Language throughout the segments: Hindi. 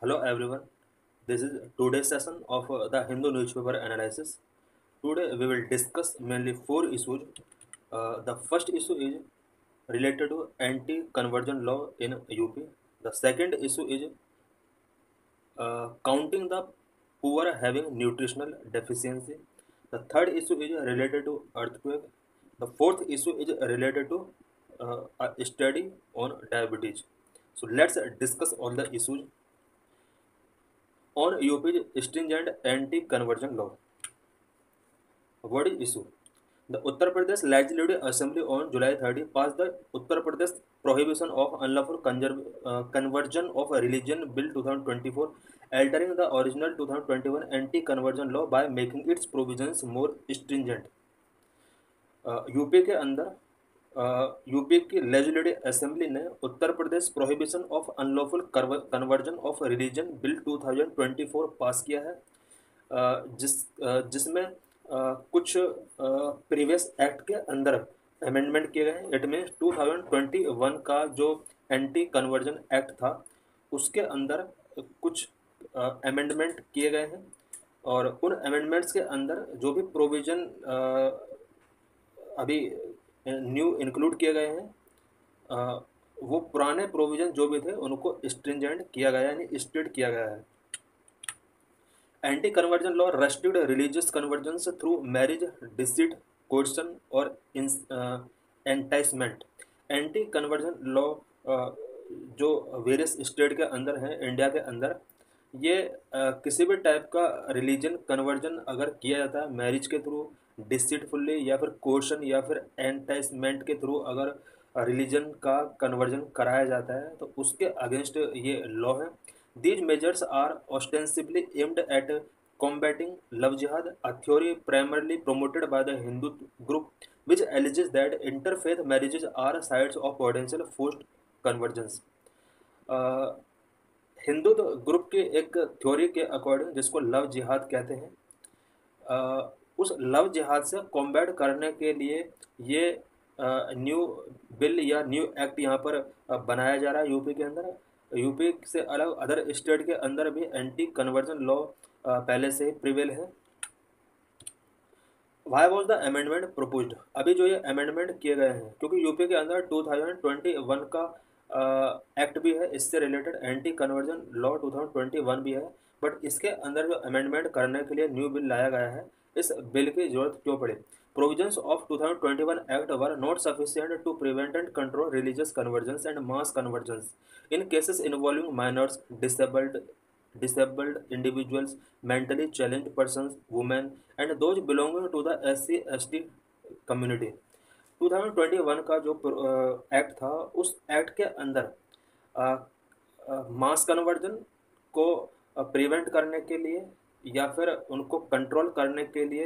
Hello everyone. This is today's session of the Hindu newspaper analysis. Today we will discuss mainly four issues. The first issue is related to anti-conversion law in UP. The second issue is counting the poor having nutritional deficiency. The third issue is related to earthquake. The fourth issue is related to a study on diabetes. So let's discuss all the issues on UP's stringent anti-conversion law. What is issue? The Uttar Pradesh Legislative Assembly on July 30 passed the Uttar Pradesh Prohibition of Unlawful Conversion of Religion Bill 2024, altering the original 2021 anti-conversion law by making its provisions more stringent. UP के अंदर यूपी की लेजिस्लेटिव असेंबली ने Uttar Pradesh prohibition of unlawful conversion of religion bill 2024 pass किया है, जिसमें कुछ प्रीवियस एक्ट के अंदर अमेंडमेंट किए गए हैं। इट मीन्स 2021 का जो एंटी कन्वर्जन एक्ट था उसके अंदर कुछ अमेंडमेंट किए गए हैं, और उन अमेंडमेंट्स के अंदर जो भी प्रोविजन अभी न्यू इंक्लूड किए गए हैं, वो पुराने प्रोविजन जो भी थे उनको स्ट्रिंजेंट किया गया है, यानी स्ट्रिक्ट किया गया है। Anti conversion law restrict religious conversions through marriage, deceit, coercion और एंटाइसमेंट। एंटी कन्वर्जन लॉ जो वेरियस स्टेट के अंदर है इंडिया के अंदर, ये किसी भी टाइप का रिलीजन कन्वर्जन अगर किया जाता है मैरिज के थ्रू, डिसीटफुल्ली, या फिर कोर्शन या फिर एंटाइसमेंट के थ्रू अगर रिलीजन का कन्वर्जन कराया जाता है तो उसके अगेंस्ट ये लॉ है। These measures are ostensibly aimed at combating love jihad, a theory primarily promoted by the Hindu group, which alleges that interfaith marriages are sites of potential forced convergence. Hindu group के एक थ्योरी के अकॉर्डिंग, जिसको लव जिहाद कहते हैं, उस लव जिहाद से कॉम्बैट करने के लिए ये न्यू बिल या न्यू एक्ट यहाँ पर बनाया जा रहा है यूपी के अंदर। यूपी से अलग अदर स्टेट के अंदर भी एंटी कन्वर्जन लॉ पहले से ही प्रिवेल है। Why was the amendment proposed? अभी जो ये अमेंडमेंट किए गए हैं, क्योंकि यूपी के अंदर 2021 का एक्ट भी है इससे रिलेटेड, एंटी कन्वर्जन लॉ 2021 भी है, बट इसके अंदर जो अमेंडमेंट करने के लिए न्यू बिल लाया गया है, इस बिल की जरूरत क्यों पड़ी? Provisions of 2021 Act were not sufficient to prevent and control religious conversions and mass conversions in cases involving minors, disabled individuals, mentally challenged persons, women, and those belonging to the SC/ST community. 2021 का जो एक्ट था, उस एक्ट के अंदर मास कन्वर्जन को प्रिवेंट करने के लिए या फिर उनको कंट्रोल करने के लिए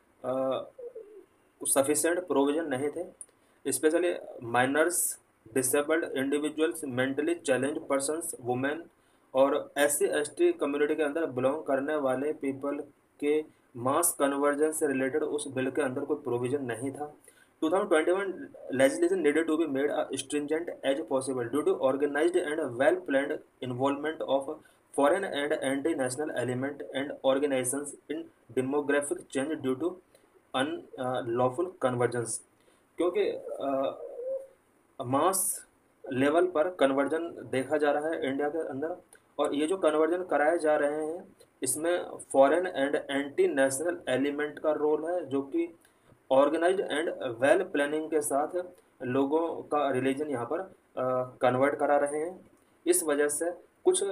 सफिशिएंट प्रोविजन नहीं थे। Specially minors, disabled individuals, mentally challenge persons, women और SC/ST कम्युनिटी के अंदर बिलोंग करने वाले पीपल के मास कन्वर्जन से रिलेटेड उस बिल के अंदर कोई प्रोविजन नहीं था। 2021 legislation needed to be made as stringent as possible due to organized and well-planned involvement of foreign and anti-national element and organizations in demographic change due to unlawful conversions. क्योंकि मास लेवल पर कन्वर्जन देखा जा रहा है इंडिया के अंदर, और ये जो कन्वर्जन कराए जा रहे हैं इसमें foreign and anti national element का रोल है, जो कि ऑर्गेनाइज्ड एंड वेल प्लानिंग के साथ लोगों का रिलीजन यहाँ पर कन्वर्ट करा रहे हैं। इस वजह से कुछ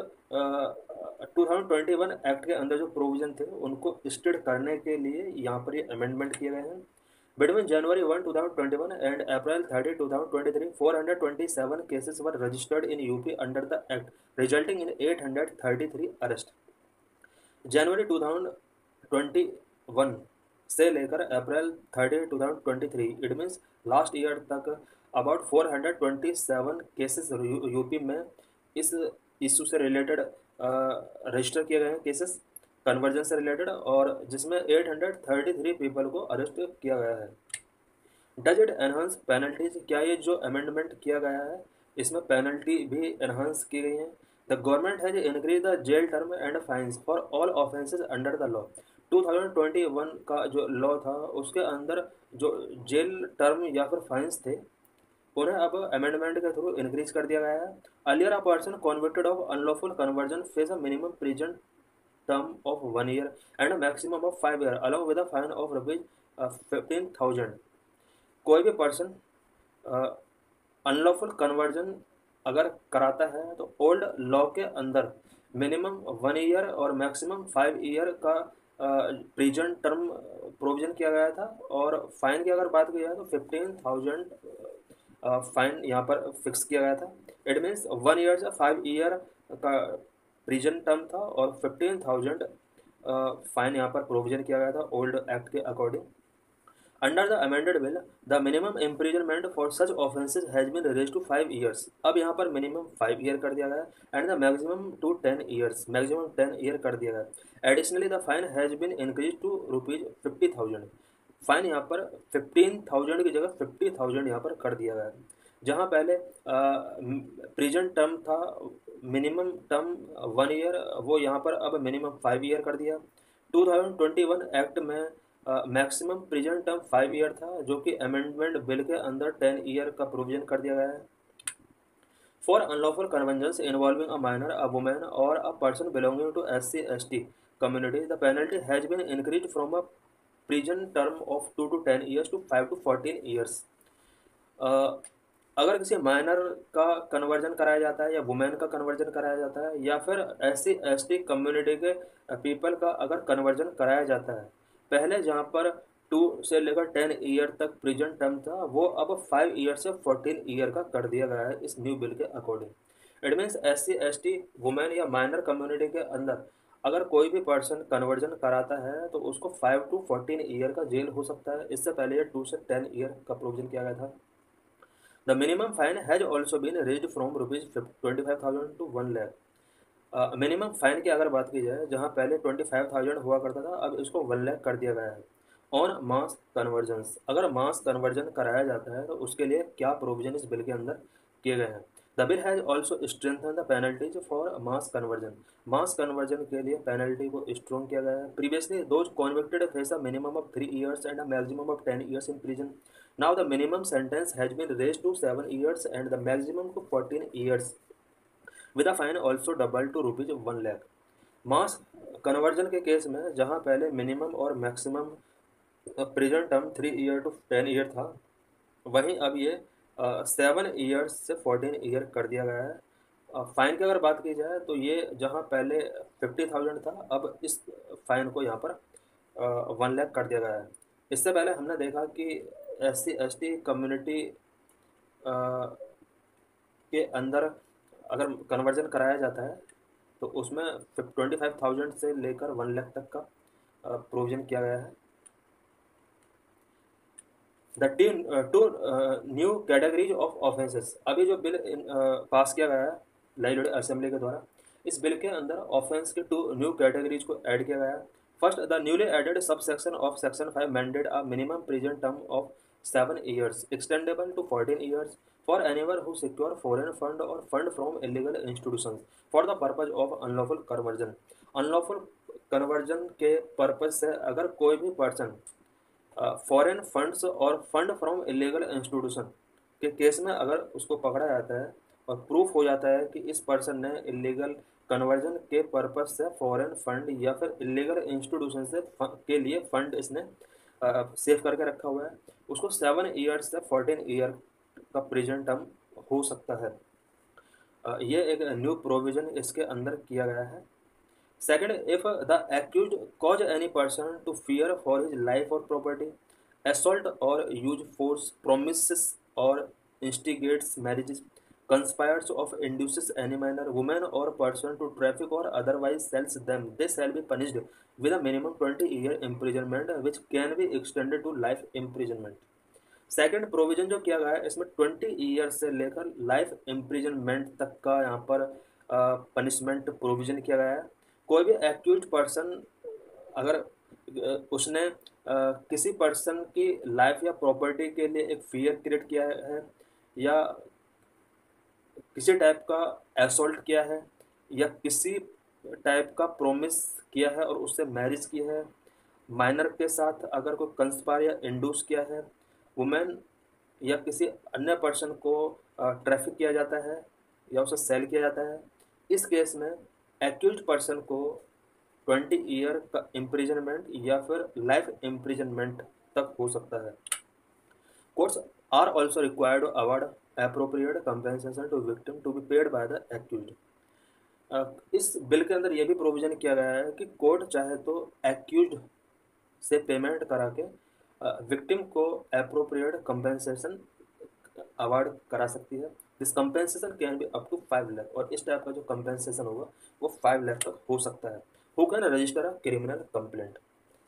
2021 एक्ट के अंदर जो प्रोविजन थे उनको स्ट्रिक्ट करने के लिए यहाँ पर ये अमेंडमेंट किए गए हैं। Between January 1, 2021 and April 30, 2023, 427 cases were registered in UP under the act, resulting in 833 arrest. जनवरी 2021 से लेकर April 30, 2023, it means last year तक अबाउट 427 केसेस यूपी में इस इशू से रिलेटेड रजिस्टर किए गए हैं, केसेस कन्वर्जन से रिलेटेड, और जिसमें 833 पीपल को अरेस्ट किया गया है। Does it enhance penalties? क्या ये जो अमेंडमेंट किया गया है इसमें पेनल्टी भी एनहांस की गई है? The government has increase the jail term and fines for all offences under the law. 2021 का जो लॉ था उसके अंदर जो जेल टर्म या फिर फाइन्स थे उन्हें अब अमेंडमेंट के थ्रू इंक्रीज कर दिया गया है। Earlier a person convicted of unlawful conversion face a minimum prison term of 1 year and maximum of 5 year along with a fine of rupees 15,000। कोई भी पर्सन अनलॉफुल कन्वर्जन अगर कराता है तो ओल्ड लॉ के अंदर मिनिमम 1 ईयर और मैक्सिमम 5 ईयर का प्रिजन टर्म प्रोविजन किया गया था। और फाइन की अगर बात की जाए तो 15,000 फाइन यहाँ पर फिक्स किया गया था। इट मीन्स 1 ईयर से 5 ईयर का प्रिजन टर्म था और 15,000 फाइन यहाँ पर प्रोविजन किया गया था ओल्ड एक्ट के according. Under the amended bill, the minimum imprisonment for such offences has been raised to 5 years। अब यहाँ पर मिनिमम 5 ईयर कर दिया गया है and the maximum to 10 years, maximum 10 year कर दिया गया है। Additionally the fine has been increase to rupees 50,000। Fine यहाँ पर 15,000 की जगह 50,000 यहाँ पर कर दिया गया है। जहाँ पहले प्रिजन टर्म था मिनिमम टर्म 1 ईयर, वो यहाँ पर अब मिनिमम 5 ईयर कर दिया। 2021 एक्ट में मैक्सिमम प्रिजन टर्म 5 ईयर था जो कि अमेंडमेंट बिल के अंदर 10 ईयर का प्रोविजन कर दिया गया है। For unlawful conventions involving a minor, a women और a person belonging to SC/ST community, the penalty has been increased from a prison term of 2 to 10 years to 5 to 14 years। अगर किसी माइनर का कन्वर्जन कराया जाता है या वुमेन का कन्वर्जन कराया जाता है या फिर SC/ST कम्युनिटी के पीपल का अगर कन्वर्जन कराया जाता है, पहले जहाँ पर 2 से लेकर 10 ईयर तक प्रिजन टर्म था वो अब 5 ईयर से 14 ईयर का कर दिया गया है इस न्यू बिल के according. It means SC/ST women या माइनर कम्युनिटी के अंदर अगर कोई भी पर्सन कन्वर्जन कराता है तो उसको 5 to 14 ईयर का जेल हो सकता है। इससे पहले ये 2 से 10 ईयर का प्रोविजन किया गया था। The minimum fine has also been raised from rupees 25,000 to 1 lakh. Minimum fine की अगर बात की जाए जहां पहले 25,000 हुआ करता था अब इसको 1 लाख कर दिया गया है। ऑन मास कन्वर्जन्स, अगर मास कन्वर्जन कराया जाता है तो उसके लिए क्या प्रोविजन इस बिल के अंदर किए गए हैं। The bill has also strengthen the penalties for mass conversion, mass conversion के लिए पेनल्टी को स्ट्रॉन्ग किया गया है। Previously those convicted face a minimum of 3 years and a maximum of 10 years in prison. Now the minimum sentence has been raised to 7 years and the maximum to 14 years with a fine also double to rupees 1 lakh. Mass conversion के केस में जहां पहले मिनिमम और maximum prison term 3 year to 10 year था, वहीं अब ये 7 ईयर्स से 14 ईयर कर दिया गया है। फाइन की अगर बात की जाए तो ये जहां पहले 50,000 था अब इस फाइन को यहाँ पर 1 लाख कर दिया गया है। इससे पहले हमने देखा कि SC/ST कम्युनिटी के अंदर अगर कन्वर्जन कराया जाता है तो उसमें 25,000 से लेकर 1 लाख तक का प्रोविजन किया गया है। The two new categories of offences, अभी जो बिल पास किया गया है लेजिस्लेटिव असेंबली के द्वारा, इस बिल के अंदर ऑफेंस के 2 न्यू कैटेगरीज को ऐड किया गया है। First, the newly added sub section of section 5 mandated a minimum prison term of 7 years extendable to 14 years for anyone who secure foreign fund और fund from illegal institutions for the purpose of unlawful conversion. Unlawful conversion के पर्पज से अगर कोई भी पर्सन फॉरेन फंड्स और फंड फ्रॉम इलीगल इंस्टीट्यूशन के केस में अगर उसको पकड़ा जाता है और प्रूफ हो जाता है कि इस पर्सन ने इलीगल कन्वर्जन के पर्पज से फॉरेन फंड या फिर इलीगल इंस्टीट्यूशन से के लिए फंड इसने सेव करके रखा हुआ है, उसको 7 ईयर से 14 ईयर का प्रिजन टर्म हो सकता है। ये एक न्यू प्रोविजन इसके अंदर किया गया है। Second, if the accused cause any person to fear for his life or property, assault or use force, promises or instigates marriages, conspires of induces any minor, woman or person to traffic or otherwise sells them, they shall be punished with a minimum 20-year imprisonment which can be extended to life imprisonment। Second provision जो किया गया है इसमें 20 ईयर से लेकर लाइफ इम्प्रिजनमेंट तक का यहाँ पर पनिशमेंट प्रोविजन किया गया है। कोई भी एक्यूज पर्सन अगर उसने किसी पर्सन की लाइफ या प्रॉपर्टी के लिए एक फियर क्रिएट किया है या किसी टाइप का असॉल्ट किया है या किसी टाइप का प्रोमिस किया है और उससे मैरिज की है, माइनर के साथ अगर कोई कंस्पायर या इंड्यूस किया है, वुमेन या किसी अन्य पर्सन को ट्रैफिक किया जाता है या उसे सेल किया जाता है, इस केस में एक्यूज्ड पर्सन को 20 ईयर का इम्प्रिजनमेंट या फिर लाइफ इम्प्रिजनमेंट तक हो सकता है। Courts are also required to award appropriate compensation to victim to be paid by the accused। इस बिल के अंदर यह भी प्रोविजन किया गया है कि कोर्ट चाहे तो एक्यूज्ड से पेमेंट करा के विक्टिम को अप्रोप्रिएट कंपेंसेशन अवार्ड करा सकती है। This compensation can be up to 5 lakh, और इस टाइप का जो कंपेंसेशन होगा वो 5 लाख तक हो सकता है। Who can register a criminal complaint?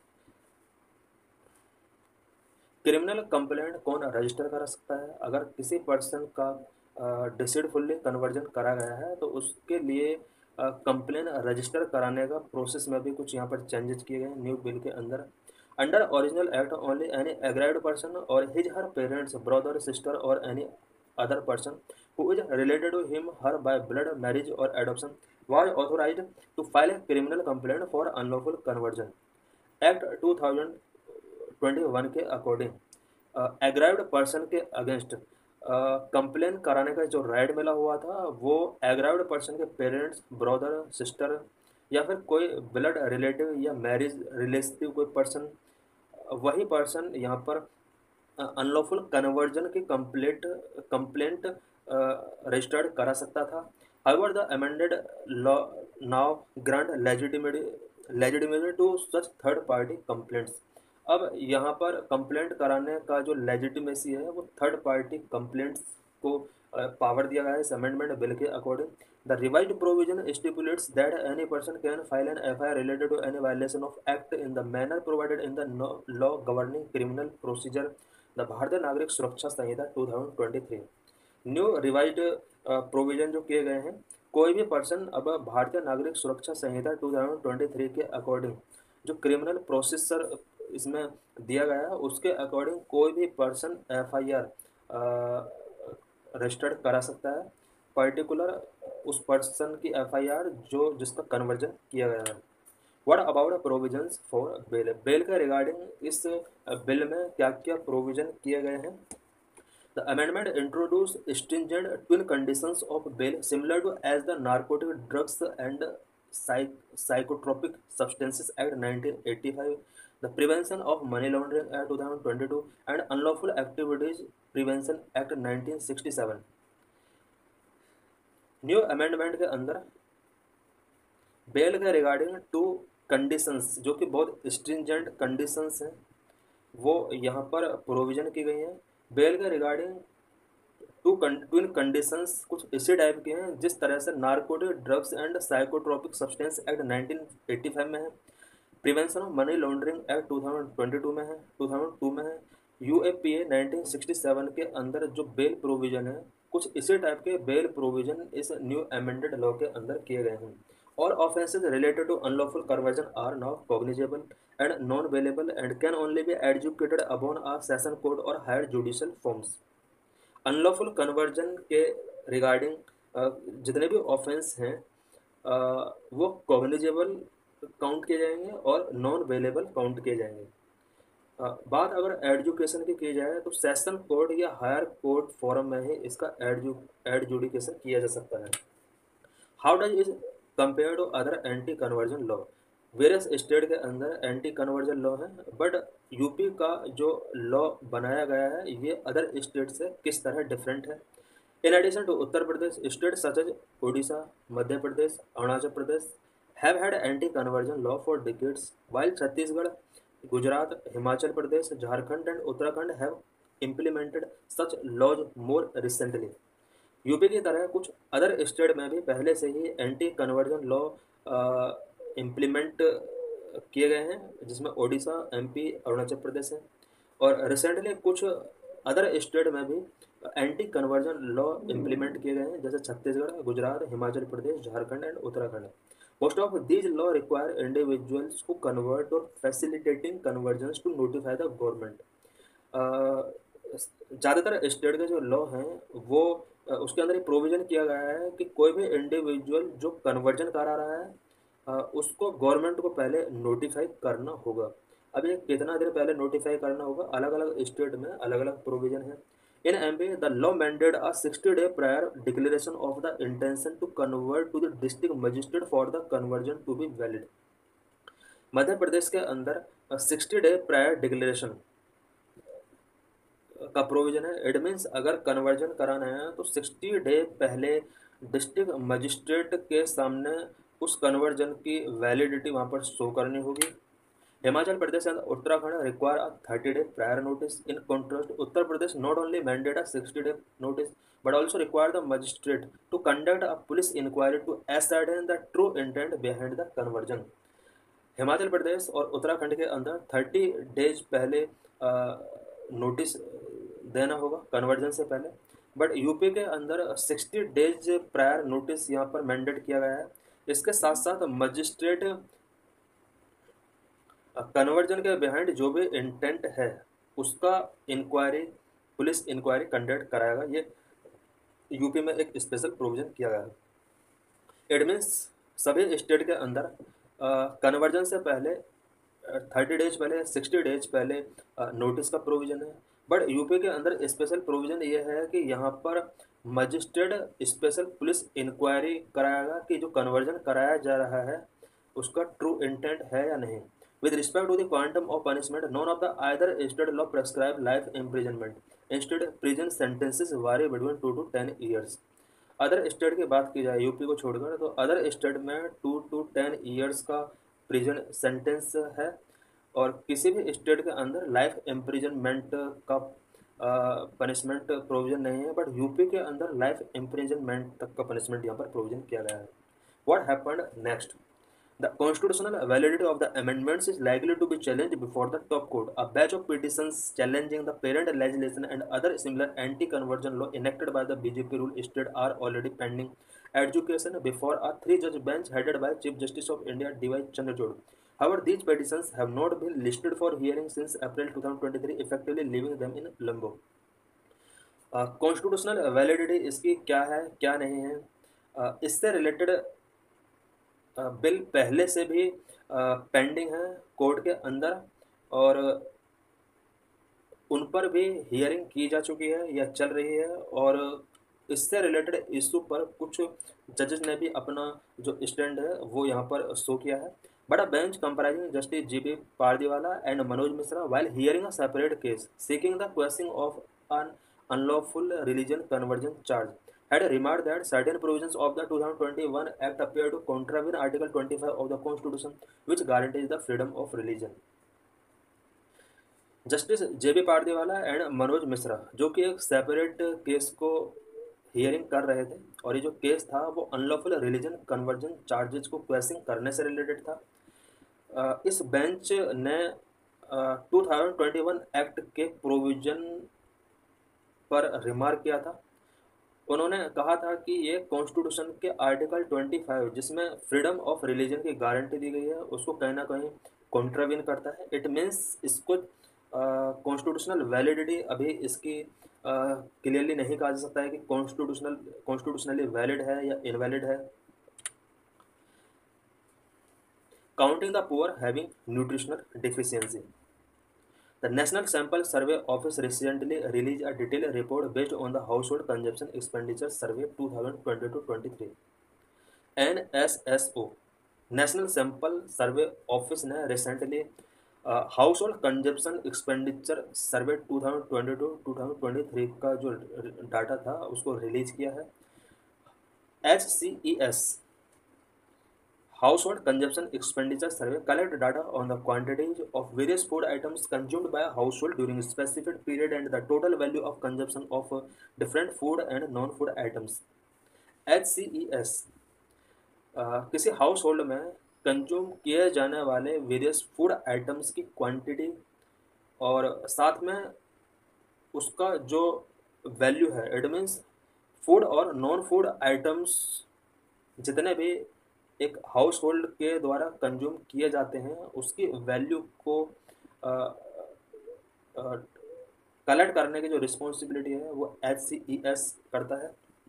Criminal complaint कौन रजिस्टर करा सकता है? अगर किसी पर्सन का डिसीडफुली कन्वर्जन करा गया है तो उसके लिए कंप्लेन रजिस्टर कराने का प्रोसेस में भी कुछ यहाँ पर चेंजेस किए गए न्यू बिल के अंदर। Under original act only any aggrieved person और his her parents brother sister और any other person who is related to him her by blood marriage or adoption was authorized to file a criminal complaint for unlawful conversion। Act 2021 के अकॉर्डिंग एग्राइव्ड पर्सन के अगेंस्ट कंप्लेन कराने का जो राइट मिला हुआ था वो एग्राइव्ड पर्सन के पेरेंट्स ब्रदर सिस्टर या फिर कोई ब्लड रिलेटिव या मैरिज रिलेटिव कोई पर्सन, वही पर्सन यहाँ पर अनलॉफुल कन्वर्जन की कंप्लेंट रजिस्टर्ड करा सकता था। However the amended law now grant legitimacy to such third party complaints. अब यहाँ पर कंप्लेंट कराने का जो लेजिटिमेसी है वो थर्ड पार्टी कंप्लेंट्स को पावर दिया गया है इस अमेंडमेंट बिल के according. The revised provision stipulates that any person can file an FIR related to any violation of act in the manner provided in the law governing criminal procedure the Bharatiya Nagarik सुरक्षा संहिता 2023। न्यू रिवाइज्ड प्रोविजन जो किए गए हैं, कोई भी पर्सन अब भारतीय नागरिक सुरक्षा संहिता 2023 के अकॉर्डिंग जो क्रिमिनल प्रोसीजर इसमें दिया गया है उसके अकॉर्डिंग कोई भी पर्सन एफआईआर रजिस्टर्ड करा सकता है, पर्टिकुलर उस पर्सन की एफआईआर जो जिसका कन्वर्जन किया गया है। What about provisions for bail? Bail के रिगार्डिंग इस बिल में क्या क्या प्रोविजन किए गए हैं? The amendment introduced stringent twin conditions of bail similar to as the Narcotic Drugs and Psychotropic Substances Act 1985, the Prevention of Money Laundering Act 2022 and Unlawful Activities Prevention Act 1967। New amendment के अंदर बेल के रिगार्डिंग 2 कंडीशंस जो कि बहुत स्ट्रिंजेंट कंडीशंस हैं वो यहाँ पर प्रोविजन की गई हैं। बेल के रिगार्डिंग ट्विन कंडीशंस कुछ इसी टाइप के हैं जिस तरह से narcotic drugs and psychotropic substance act 1985 में है, prevention of money laundering act 2022 में है, 2002 में है, यूएपीए 1967 के अंदर जो बेल प्रोविजन है कुछ इसी टाइप के बेल प्रोविजन इस न्यू अमेंडेड लॉ के अंदर किए गए हैं। और offences related to unlawful conversion are now cognizable and non-bailable and can only be adjudicated upon a session court or higher judicial forms। Unlawful conversion के रिगार्डिंग जितने भी ऑफेंस हैं वो कॉग्निजेबल काउंट किए जाएंगे और नॉन बेलेबल काउंट किए जाएंगे। बात अगर एडजुकेशन की जाए तो सेशन कोर्ट या हायर कोर्ट फोरम में ही इसका एडजुडिकेशन किया जा सकता है। How does is compare to other anti conversion law? Various state के अंदर एंटी कन्वर्जन लॉ है, बट यूपी का जो लॉ बनाया गया है ये अदर स्टेट से किस तरह डिफरेंट है। In addition to Uttar Pradesh, state such as Odisha, Madhya Pradesh, Arunachal Pradesh have had anti conversion law for decades, while Chhattisgarh, Gujarat, Himachal Pradesh, Jharkhand and Uttarakhand have implemented such laws more recently. UP की तरह कुछ अदर स्टेट में भी पहले से ही एंटी कन्वर्जन लॉ इम्प्लीमेंट किए गए हैं जिसमें ओडिशा, एमपी, अरुणाचल प्रदेश है, और रिसेंटली कुछ अदर स्टेट में भी एंटी कन्वर्जन लॉ इम्प्लीमेंट किए गए हैं जैसे Chhattisgarh, Gujarat, Himachal Pradesh, Jharkhand and Uttarakhand. Most of these law require individuals to convert और facilitating conversions to notify the government. ज़्यादातर स्टेट के जो लॉ हैं वो उसके अंदर एक प्रोविज़न किया गया है कि कोई भी इंडिविजुअल जो कन्वर्जन करा रहा है उसको गवर्नमेंट को पहले नोटिफ़ाई करना होगा। अब ये कितना देर पहले नोटिफ़ाई करना होगा, अलग-अलग स्टेट में अलग-अलग प्रोविज़न है। In MP the law mandate a 60 day prior declaration of the intention to convert to the district magistrate for the conversion to be valid. Madhya Pradesh के अंदर 60 डे प्रायर डिक्लेरेशन का प्रोविजन है। इट मीन्स अगर कन्वर्जन कराना है तो 60 डे पहले डिस्ट्रिक्ट मजिस्ट्रेट के सामने उस कन्वर्जन की वैलिडिटी वहाँ पर शो करनी होगी। Himachal Pradesh and Uttarakhand require a 30 day prior notice. In contrast Uttar Pradesh not only mandate a 60 day notice but also require the magistrate to conduct a police inquiry to ascertain the true intent behind the conversion। Himachal Pradesh और उत्तराखंड के अंदर 30 डेज पहले नोटिस देना होगा कन्वर्जन से पहले, बट यूपी के अंदर 60 डेज प्रायर नोटिस यहाँ पर मैंडेट किया गया है। इसके साथ साथ मजिस्ट्रेट कन्वर्जन के बिहाइंड जो भी इंटेंट है उसका इंक्वायरी, पुलिस इंक्वायरी कंडक्ट कराएगा। ये यूपी में एक स्पेशल प्रोविजन किया गया है। इट मीन्स सभी स्टेट के अंदर कन्वर्जन से पहले 30 डेज पहले 60 डेज पहले नोटिस का प्रोविज़न है, बट यूपी के अंदर स्पेशल प्रोविज़न ये है कि यहाँ पर मजिस्ट्रेट स्पेशल पुलिस इंक्वायरी कराएगा कि जो कन्वर्जन कराया जा रहा है उसका ट्रू इंटेंट है या नहीं। With respect to the quantum of punishment none of the either state law prescribe life imprisonment, instead prison sentences vary between 2 to 10 years. Other state की बात की जाए यूपी को छोड़कर तो अदर स्टेट में 2 to 10 ईयर्स का प्रिजन सेंटेंस है, और किसी भी स्टेट के अंदर लाइफ इम्प्रिजनमेंट का पनिशमेंट प्रोविजन नहीं है, बट यूपी के अंदर लाइफ इम्प्रिजनमेंट तक का पनिशमेंट यहाँ पर प्रोविजन किया गया है। What happened next? The constitutional validity of the amendments is likely to be challenged before the top court. A batch of petitions challenging the parent legislation and other similar anti-conversion law enacted by the BJP rule state are already pending adjudication before a three-judge bench headed by Chief Justice of India D.Y. Chandrachud. However, these petitions have not been listed for hearing since April 2023, effectively leaving them in limbo. Constitutional validity इसकी क्या है क्या नहीं है, इससे रिलेटेड बिल पहले से भी पेंडिंग है कोर्ट के अंदर, और उन पर भी हियरिंग की जा चुकी है या चल रही है, और इससे रिलेटेड इशू पर कुछ जजेस ने भी अपना जो स्टैंड है वो यहाँ पर शो किया है। But a bench comprising justice JB Pardiwala and Manoj Mishra while hearing a separate case seeking the quashing of an unlawful religion conversion charge had remarked that certain provisions of the 2021 Act appear to contravene Article 25 of the Constitution, which guarantees the freedom of religion। Justice JB Pardiwala and Manoj Mishra जो कि एक सेपरेट केस को हियरिंग कर रहे थे, और ये जो केस था वो अनलॉफुल रिलीजन कन्वर्जन चार्जेस को क्वेश्चन करने से रिलेटेड था। इस बेंच ने 2021 एक्ट के प्रोविजन पर रिमार्क किया था। उन्होंने कहा था कि ये कॉन्स्टिट्यूशन के आर्टिकल 25 जिसमें फ्रीडम ऑफ रिलीजन की गारंटी दी गई है उसको कहीं ना कहीं कॉन्ट्राविन करता है। इट मीन्स इसको कॉन्स्टिट्यूशनल वैलिडिटी अभी इसकी क्लियरली नहीं कहा जा सकता है कि कॉन्स्टिट्यूशनली वैलिड है या इनवैलिड है। Counting the poor having nutritional deficiency. The National Sample Survey Office recently released a detailed report based on the Household Consumption Expenditure Survey 2020-23 NSSO। National sample survey office ने recently household consumption expenditure survey 2022-2023 का जो डाटा था उसको रिलीज किया है। HCES Household Consumption Expenditure Survey collect data on the quantities of various food items consumed by a household during a specific period and the total value of consumption of different food and non-food items। HCES किसी हाउस होल्ड में कंज्यूम किए जाने वाले वेरियस फूड आइटम्स की क्वांटिटी और साथ में उसका जो वैल्यू है, इट मीन्स फूड और नॉन फूड आइटम्स जितने भी एक हाउस होल्ड के द्वारा कंज्यूम किए जाते हैं उसकी वैल्यू को कलेक्ट करने की जो रिस्पॉन्सिबिलिटी है वो HCES करता है।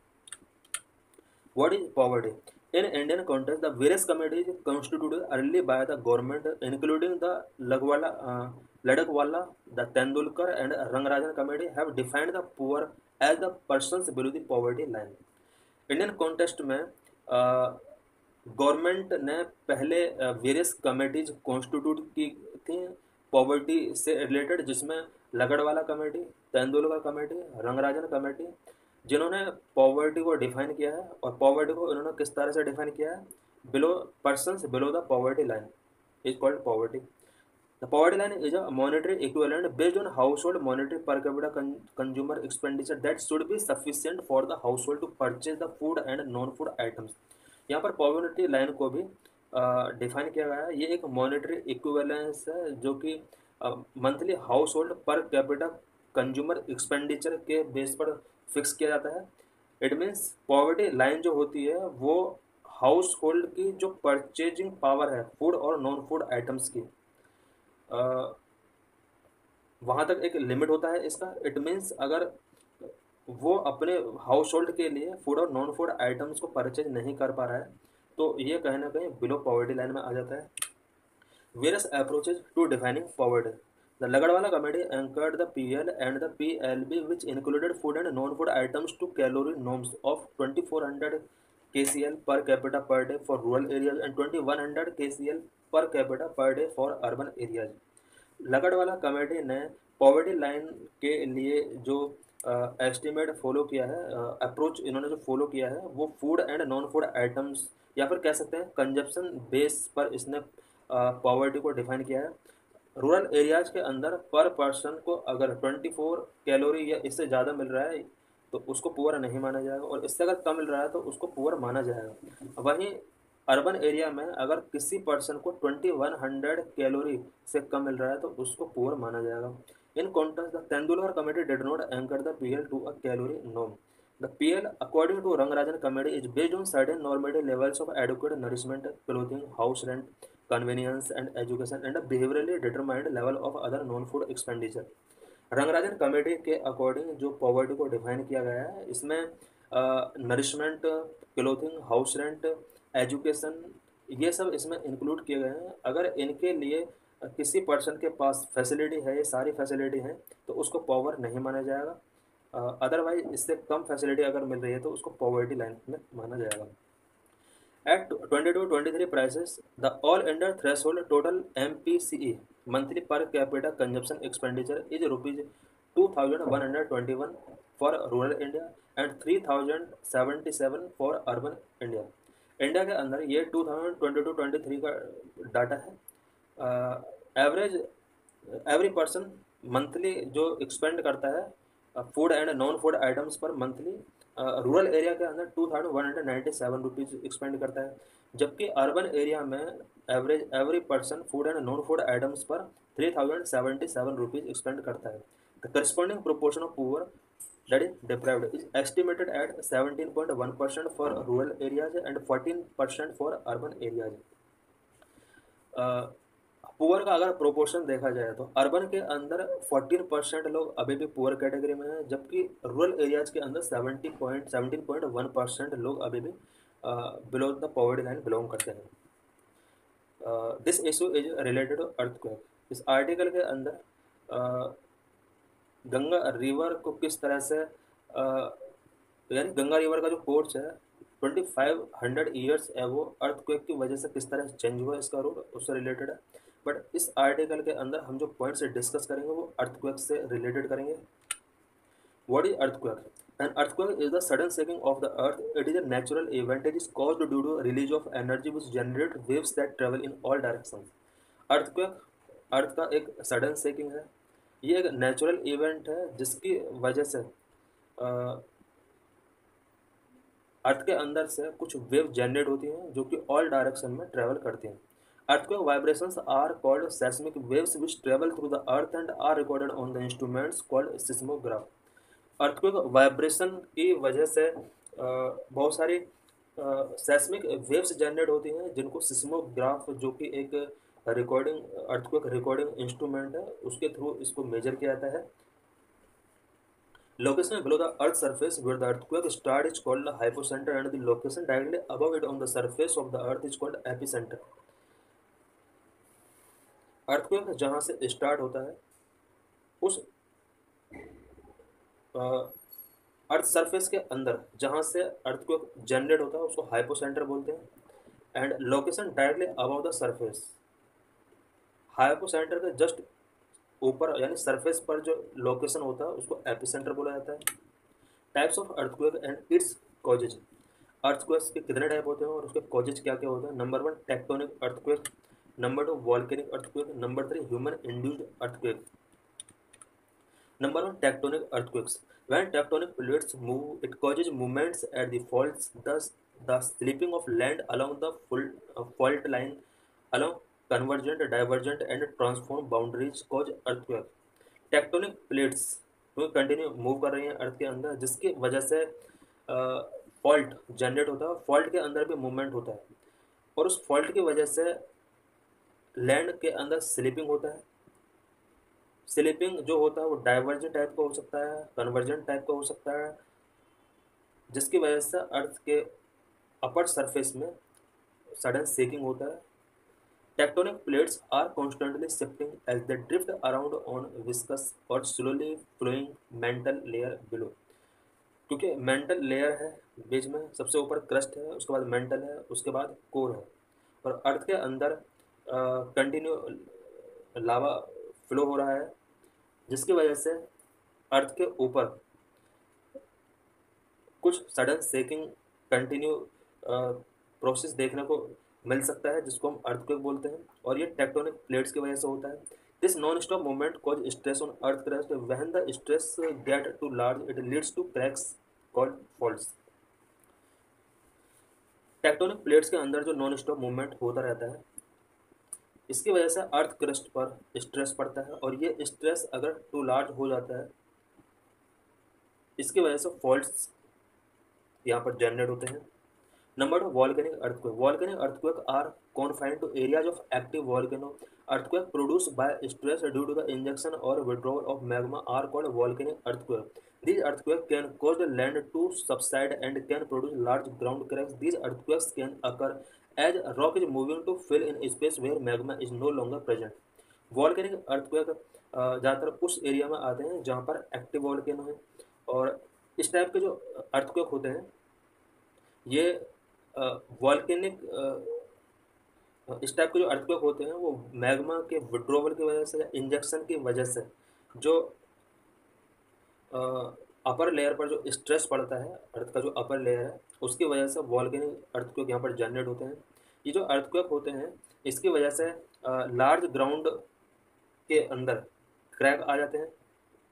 What is poverty? In Indian context, the various committees constituted early by the government, including the Ladakwala, the Tendulkar, and Rangarajan committee, have defined the poor as the persons below the poverty line. Indian context में गवर्नमेंट ने पहले वेरियस कमेटीज कॉन्स्टिट्यूट की थी पॉवर्टी से रिलेटेड, जिसमें Lakdawala committee, Tendulkar committee, Rangarajan committee, जिन्होंने पॉवर्टी को डिफाइन किया है। और पॉवर्टी को इन्होंने किस तरह से डिफाइन किया है? Below persons below the poverty line is called poverty. The poverty line is a monetary equivalent based on household monetary per capita consumer expenditure that should be sufficient for the household to purchase the food and non-food items। यहाँ पर पॉवर्टी लाइन को भी डिफाइन किया गया है। ये एक मॉनेटरी इक्विवेलेंस है जो कि मंथली हाउस होल्ड पर कैपिटा कंज्यूमर एक्सपेंडिचर के बेस पर फिक्स किया जाता है। इट मीन्स पॉवर्टी लाइन जो होती है वो हाउस होल्ड की जो परचेजिंग पावर है फूड और नॉन फूड आइटम्स की, वहाँ तक एक लिमिट होता है इसका। इट मीन्स अगर वो अपने हाउस होल्ड के लिए फूड और नॉन फूड आइटम्स को परचेज नहीं कर पा रहा है तो ये कहीं ना कहीं बिलो पॉवर्टी लाइन में आ जाता है। Various approaches to defining poverty. The Lakdawala committee anchored the PL and the PLB which included food and non food items to calorie norms of 2400 kcal per capita per day for rural areas and 2100 kcal per capita per day for urban areas। Lakdawala committee ने पॉवर्टी लाइन के लिए जो एस्टिमेट फॉलो किया है, अप्रोच इन्होंने जो फॉलो किया है वो food and non food items या फिर कह सकते हैं कंजप्शन बेस पर इसने पॉवर्टी को डिफाइन किया है। रूरल एरियाज के अंदर पर पर्सन को अगर 24 कैलोरी या इससे ज़्यादा मिल रहा है तो उसको पुअर नहीं माना जाएगा, और इससे अगर कम मिल रहा है तो उसको पुअर माना जाएगा। वहीं अर्बन एरिया में अगर किसी पर्सन को 2100 कैलोरी से कम मिल रहा है तो उसको पुअर माना जाएगा। In contrast the Tendulkar committee did not anchor the PL to a calorie norm. The PL according to Rangarajan committee is based on certain normative levels of adequate nourishment, clothing, house rent, convenience and education and a behaviorally determined level of other non-food expenditure। Rangarajan committee के अकॉर्डिंग जो पॉवर्टी को डिफाइन किया गया है इसमें nourishment, clothing, house rent, education, ये सब इसमें इंक्लूड किए गए हैं। अगर इनके लिए किसी पर्सन के पास फैसिलिटी है, ये सारी फैसिलिटी हैं, तो उसको पॉवर नहीं माना जाएगा। अदरवाइज इससे कम फैसिलिटी अगर मिल रही है तो उसको पॉवर्टी लाइन में माना जाएगा। At 22-23 prices, the all-India threshold total MPCE monthly per capita consumption expenditure is rupees 2,121 for rural India and 3,077 for urban India। India के अंदर ये 2022-23 का डाटा है। एवरी पर्सन मंथली जो एक्सपेंड करता है food and non food items पर मंथली, रूरल एरिया के अंदर 2197 रुपीज़ एक्सपेंड करता है, जबकि अर्बन एरिया में every person food and non food items पर 3077 रुपीज़ एक्सपेंड करता है। The corresponding proportion of poor that is deprived is estimated at 17.1% for rural areas and 14% for urban areas। Poor का अगर प्रोपोर्शन देखा जाए तो अर्बन के अंदर 14% लोग अभी भी पुअर कैटेगरी में हैं, जबकि रूरल एरियाज के अंदर 17.1% लोग अभी भी below the poverty line belong करते हैं। This issue is related to earthquake. इस आर्टिकल के अंदर गंगा रिवर को किस तरह से यानी गंगा रिवर का जो कोर्स है 2500 ईयर्स एगो अर्थक्वेक की वजह से किस तरह से चेंज हुआ इसका रूट, उससे रिलेटेड है। बट इस आर्टिकल के अंदर हम जो पॉइंट्स डिस्कस करेंगे वो अर्थक्वेक से रिलेटेड करेंगे। What is earthquake? An earthquake is the sudden shaking of the earth. It is a natural event. It is caused due to release of energy which generate waves that travel in all directions। Earthquake earth का एक सडन शेकिंग है। ये एक नेचुरल इवेंट है जिसकी वजह से अर्थ के अंदर से कुछ वेव जनरेट होती हैं जो कि ऑल डायरेक्शन में ट्रेवल करती हैं। Earthquake vibrations are called seismic waves which travel through the earth and are recorded on the instruments called seismograph। Earthquake vibration की वजह से बहुत सारी सेस्मिक वेव्स जनरेट होती हैं जिनको सिस्मोग्राफ, जो कि एक रिकॉर्डिंग अर्थक्वेक रिकॉर्डिंग इंस्ट्रूमेंट है, उसके थ्रू इसको मेजर किया जाता है। Location below the Earth's surface where the earthquake start is called the hypocenter, and the location directly above it on the surface of the Earth is called epicenter. Earthquake जहाँ से स्टार्ट होता है उस अर्थ सरफेस के अंदर जहाँ से अर्थक्वेक जनरेट होता है उसको हाइपोसेंटर बोलते हैं। And location directly above the surface, hypocentre के जस्ट ऊपर यानी सरफेस पर जो लोकेशन होता है उसको एपिसेंटर बोला जाता है। Types of earthquake and its causes. Earthquakes के कितने टाइप होते हैं और उसके कॉजेज क्या क्या होते हैं? Number 1 tectonic earthquake, number 2 volcanic earthquake, number 3 human induced earthquake. Number 1 tectonic earthquakes. When tectonic plates move, it causes movements at the faults, thus the slipping of land along the fault line, along convergent, divergent, and transform boundaries cause earthquake. Tectonic plates तो कंटिन्यू मूव कर रही हैं अर्थ के अंदर, जिसकी वजह से फॉल्ट जनरेट होता है। फॉल्ट के अंदर भी मूवमेंट होता है और उस फॉल्ट की वजह से लैंड के अंदर स्लिपिंग होता है। स्लिपिंग जो होता है वो डाइवर्जेंट टाइप का हो सकता है, कन्वर्जेंट टाइप का हो सकता है, जिसकी वजह से अर्थ के अपर सरफेस में सडन शेकिंग होता है। Tectonic plates are constantly shifting as they drift around on viscous और slowly flowing mantle layer below. क्योंकि मेंटल लेयर है बीच में, सबसे ऊपर क्रस्ट है, उसके बाद मेंटल है, उसके बाद कोर है, और अर्थ के अंदर कंटिन्यू लावा फ्लो हो रहा है, जिसकी वजह से अर्थ के ऊपर कुछ सडन शेकिंग कंटिन्यू प्रोसेस देखने को मिल सकता है, जिसको हम अर्थक्वेक बोलते हैं, और ये टेक्टोनिक प्लेट्स की वजह से होता है। This non stop movement cause stress on earth crust, when the stress get too large it leads to cracks called faults. Tectonic plates के अंदर जो नॉन स्टॉप मूवमेंट होता रहता है, इसकी वजह से अर्थ क्रस्ट पर स्ट्रेस पड़ता है, और ये स्ट्रेस अगर टू लार्ज हो जाता है, इसकी वजह से फॉल्ट्स यहाँ पर जनरेट होते हैं। Number 2 volcanic earthquake. Volcanic earthquake are confined to areas of active volcano. Earthquake produced by stress due to the injection or withdrawal of magma are called volcanic earthquake. These earthquakes can cause the land to subside and can produce large ground cracks. These earthquakes can occur as rock is moving to fill in space where magma is no longer present. Volcanic earthquake ज़्यादातर उस एरिया में आते हैं जहाँ पर एक्टिव वॉल्केनो है, और इस टाइप के जो अर्थक्वेक होते हैं ये वॉल्केनिक इस टाइप के जो अर्थक्वेक होते हैं वो मैग्मा के विड्रोवल की वजह से या इंजेक्शन की वजह से जो अपर लेयर पर जो स्ट्रेस पड़ता है अर्थ का जो अपर लेयर है उसकी वजह से वॉल्केनिक अर्थक्वेक यहाँ पर जनरेट होते हैं। ये जो अर्थक्वेक होते हैं इसकी वजह से लार्ज ग्राउंड के अंदर क्रैक आ जाते हैं।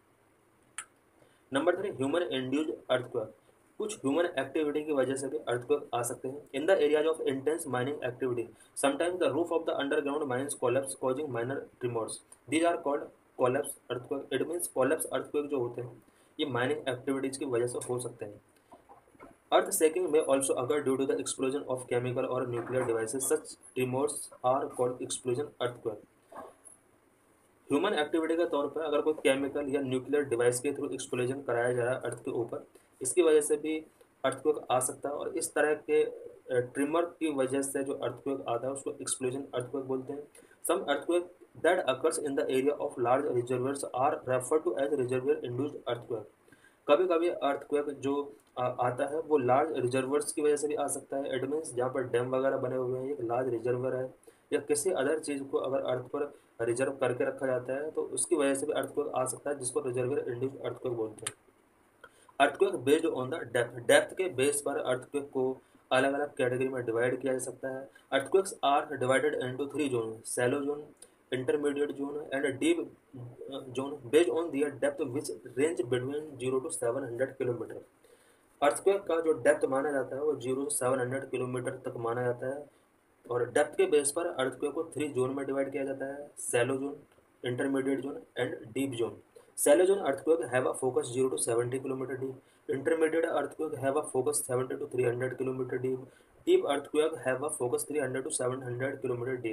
Number 3 human induced earthquake. कुछ ह्यूमन एक्टिविटी की वजह से भी अर्थक्वेक आ सकते हैं। In the areas of intense mining activity sometimes the roof of the underground mines collapse causing minor tremors. These are called collapse earthquake. It means collapse earthquake जो होते हैं ये माइनिंग एक्टिविटीज की वजह से हो सकते हैं। Earth shaking may also occur due to the explosion of chemical और nuclear devices such tremors are called explosion earthquake. Human activity के तौर पर अगर कोई केमिकल या न्यूक्लियर डिवाइस के थ्रू एक्सप्लोजन कराया जा रहा है अर्थ के ऊपर, इसकी वजह से भी अर्थक्वेक आ सकता है, और इस तरह के ट्रिमर की वजह से जो अर्थक्वेक आता है उसको एक्सप्लोजन अर्थक्वेक बोलते हैं। Some earthquake that occurs in the area of large reservoirs are refer to as reservoir induced earthquake. कभी कभी अर्थक्वेक जो आता है वो लार्ज रिजर्वर्स की वजह से भी आ सकता है। इट मीन्स जहाँ पर डैम वगैरह बने हुए हैं, एक लार्ज रिजर्वर है या किसी अदर चीज़ को अगर अर्थ पर रिजर्व करके रखा जाता है तो उसकी वजह से भी अर्थक्वेक आ सकता है, जिसको रिजर्वियर इंड्यूस्ड अर्थक्वेक बोलते हैं। Earthquake based on the depth. Depth के बेस पर अर्थक्वेक को अलग अलग कैटेगरी में डिवाइड किया जा सकता है। Earthquakes are divided into 3 zone, shallow zone, intermediate zone and deep zone based on their depth which range between 0 to 700 kilometre. Earthquake का जो डेप्थ माना जाता है वो 0 to 700 किलोमीटर तक माना जाता है, और डेप्थ के बेस पर अर्थक्वेक को 3 जोन में डिवाइड किया जाता है, shallow zone, intermediate zone and deep zone. Shallow zone earthquake have a focus 0 to 70 km deep. Intermediate earthquake have a focus 70 to 300 km deep. Deep earthquake have a focus 300 to 700 km deep.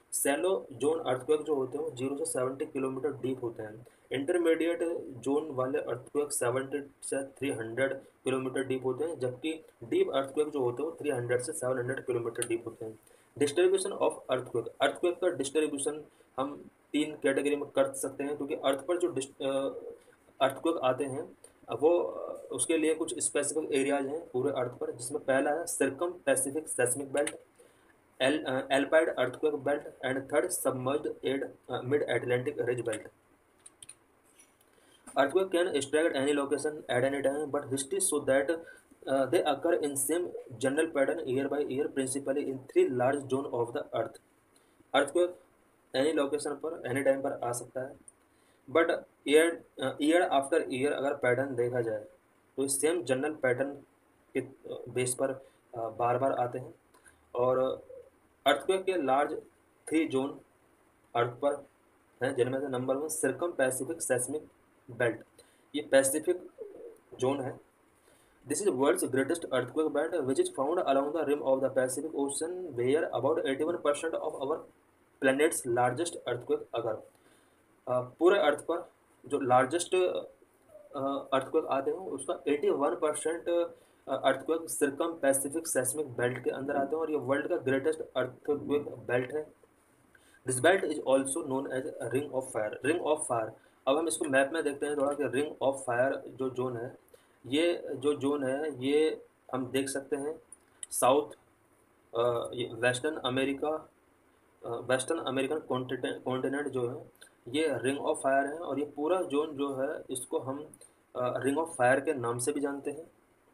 Shallow zone earthquake जो होते हैं वो 0 से 70 किलोमीटर डीप होते हैं। इंटरमीडिएट जोन वाले अर्थक्वेक 70 से 300 किलोमीटर डीप होते हैं, जबकि डीप अर्थक्वेक जो होते हैं वो 300 से 700 किलोमीटर डीप होते हैं। डिस्ट्रीब्यूशन ऑफ अर्थक्वेक, अर्थक्वेक का डिस्ट्रीब्यूशन हम 3 कैटेगरी में कर सकते हैं, क्योंकि अर्थ पर जो अर्थक्वेक आते हैं वो उसके लिए कुछ स्पेसिफिक एरियाज हैं पूरे अर्थ पर, जिसमें पहला है circum Pacific seismic belt, Alpide earthquake belt, and third submerged एड mid Atlantic ridge belt. Earthquake can strike at any location at any time, but history show that they occur in same general pattern year by year, principally in three large zone of the earth. Earthquake any location पर एनी टाइम पर आ सकता है, बट ईयर आफ्टर ईयर अगर पैटर्न देखा जाए तो सेम जनरल पैटर्न के बेस पर बार बार आते हैं। और अर्थक्वेक के लार्ज 3 जोन अर्थ पर हैं, जिनमें से number 1 circum Pacific seismic belt, ये पैसिफिक जोन है। This is world's greatest earthquake belt which is found along the rim of the Pacific ocean, where about 81% of our planet's largest earthquake occur. पूरे अर्थ पर जो लार्जेस्ट अर्थक्वेक आते हैं उसका 81% earthquake circum Pacific seismic belt के अंदर आते हैं, और ये वर्ल्ड का ग्रेटेस्ट अर्थक्वेक बेल्ट है। This belt is also known as ring of fire, ring of fire. अब हम इसको मैप में देखते हैं थोड़ा कि रिंग ऑफ फायर जो जोन है, ये जो जोन है ये हम देख सकते हैं south western America, western American continent जो है ये रिंग ऑफ फायर है, और ये पूरा जोन जो है इसको हम रिंग ऑफ फायर के नाम से भी जानते हैं।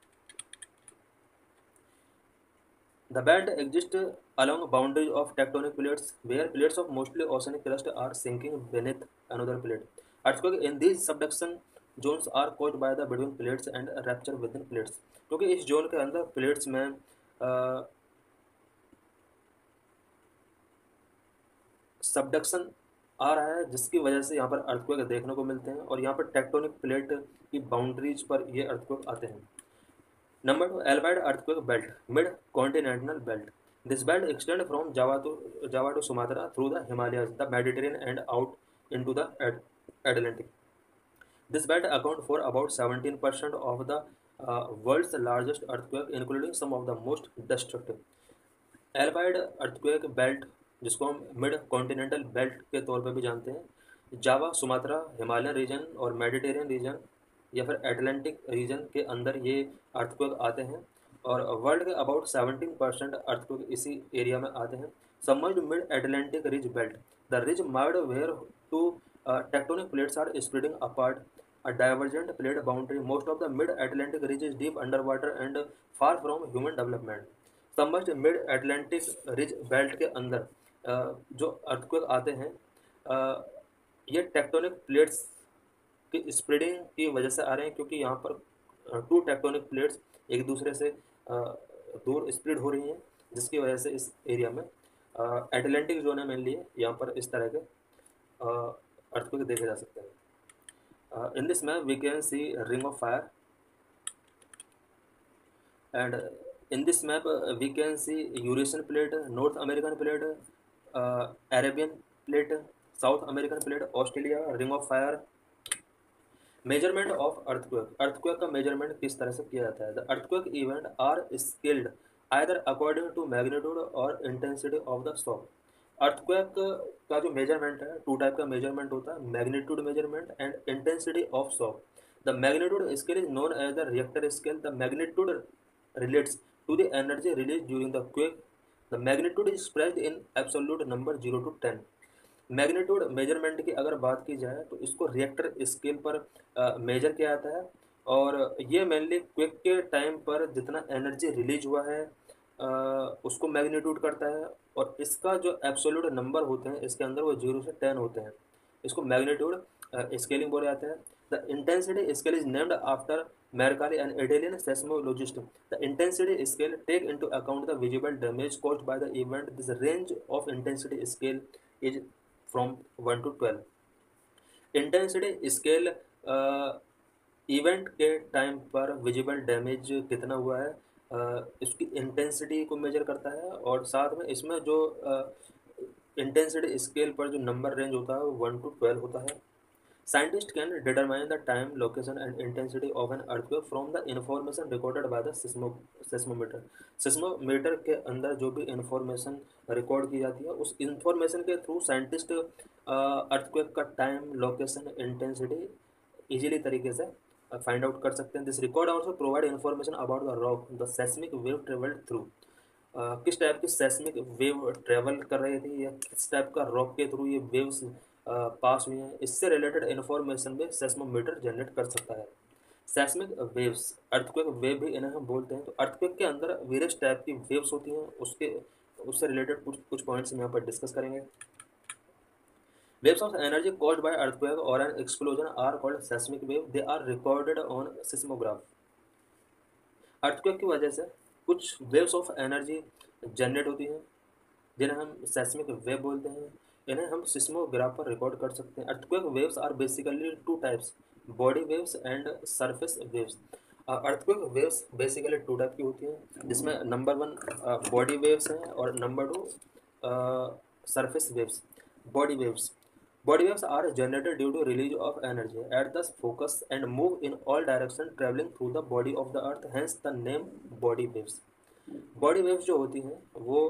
The belt exists along boundaries of tectonic plates, where plates of mostly oceanic crust are sinking beneath another plate. Earthquake in these subduction zones are caused by the between plates and rupture within plates. क्योंकि इस जोन के अंदर प्लेट्स में सबडक्शन आ रहा है, जिसकी वजह से यहाँ पर अर्थक्वेक देखने को मिलते हैं, और यहाँ पर टेक्टोनिक प्लेट की बाउंड्रीज पर ये अर्थक्वेक आते हैं। Number 2, Alpine earthquake belt, mid-continental belt. This belt extends from Java to Sumatra through the Himalayas, the Mediterranean, and out into the Atlantic. This belt accounts for about 17% of the world's largest earthquake, including some of the most destructive. Alpine earthquake belt, जिसको हम मिड कॉन्टिनेंटल बेल्ट के तौर पर भी जानते हैं, जावा, सुमात्रा, हिमालयन रीजन और मेडिटेरियन रीजन या फिर एटलांटिक रीजन के अंदर ये अर्थक्वेक आते हैं, और वर्ल्ड के अबाउट 17% अर्थक्वेक इसी एरिया में आते हैं। Submerged mid Atlantic ridge belt, the ridge marked where two tectonic plates are spreading apart a divergent plate boundary. Most of the mid-Atlantic ridge is deep underwater and far from human development. Submerged mid Atlantic ridge belt के अंदर जो अर्थक्वेक आते हैं ये टेक्टोनिक प्लेट्स की स्प्रेडिंग की वजह से आ रहे हैं, क्योंकि यहाँ पर 2 टेक्टोनिक प्लेट्स एक दूसरे से दूर स्प्रेड हो रही हैं, जिसकी वजह से इस एरिया में एटलांटिक जोन है मेनली, यहाँ पर इस तरह के अर्थक्वेक देखे जा सकते हैं। In this map we can see ring of fire, and in this map we can see Eurasian plate, North American plate, Arabian plate, South American plate, Australia, ring of fire। Measurement of earthquake, earthquake का मेजरमेंट किस तरह से किया जाता है? The earthquake event are scaled either according to magnitude और intensity of the shock. Earthquake का जो मेजरमेंट है 2 टाइप का मेजरमेंट होता है, magnitude measurement and intensity of shock. The magnitude scale is known as the Richter scale. The magnitude relates to the energy release during the quake. The magnitude is expressed in absolute number 0 to 10। Magnitude measurement की अगर बात की जाए तो इसको रिएक्टर स्केल पर मेजर किया जाता है, और ये मेनली क्विक के टाइम पर जितना एनर्जी रिलीज हुआ है उसको मैग्नीट्यूड करता है, और इसका जो एब्सोल्यूट नंबर होते हैं इसके अंदर वो 0 से 10 होते हैं, इसको मैग्नीट्यूड स्केलिंग बोले जाते हैं। The intensity scale is named after Mercalli, an Italian seismologist. The intensity scale take into account the visible damage caused by the event. This range of intensity scale is from 1 to 12। Intensity scale event के टाइम पर विजिबल डैमेज कितना हुआ है इसकी इंटेंसिटी को मेजर करता है, और साथ में इसमें जो इंटेंसिटी स्केल पर जो नंबर रेंज होता है वो 1 to 12 होता है। Scientist can determine the time, location and intensity of an earthquake from the information recorded by the seismometer. Seismometer के अंदर जो भी इंफॉर्मेशन रिकॉर्ड की जाती है, उस इंफॉर्मेशन के थ्रू साइंटिस्ट अर्थक्वेक का टाइम, लोकेशन, इंटेंसिटी इजीली तरीके से फाइंड आउट कर सकते हैं। This record also provide information about the rock the seismic wave travelled through. किस टाइप की सेस्मिक वेव ट्रेवल कर रही थी, या किस टाइप का रॉक के थ्रू ये वेव्स पास हुई हैं, इससे रिलेटेड इन्फॉर्मेशन भी सेस्मोमीटर जनरेट कर सकता है। सेस्मिक वेव्स, अर्थक्वेक वेव भी इन्हें हम बोलते हैं। तो अर्थक्वेक के अंदर वेरियस टाइप की वेव्स होती हैं, उससे रिलेटेड कुछ कुछ पॉइंट्स हम यहाँ पर डिस्कस करेंगे। Waves of energy caused by earthquake or an explosion are called seismic wave. They are recorded on seismograph. Earthquake की वजह से कुछ वेव्स ऑफ एनर्जी जनरेट होती हैं, जिन्हें हम सेस्मिक वेव बोलते हैं। इन्हें हम सिस्मोग्राफ पर रिकॉर्ड कर सकते हैं। Earthquake waves are basically two types, body waves and surface waves. Earthquake waves basically two type की होती हैं, जिसमें नंबर 1 बॉडी वेव्स हैं और number 2 surface waves. Body waves, body waves are generated due to release of energy at the focus and move in all direction traveling through the body of the earth, hence the name body waves. Body waves जो होती हैं वो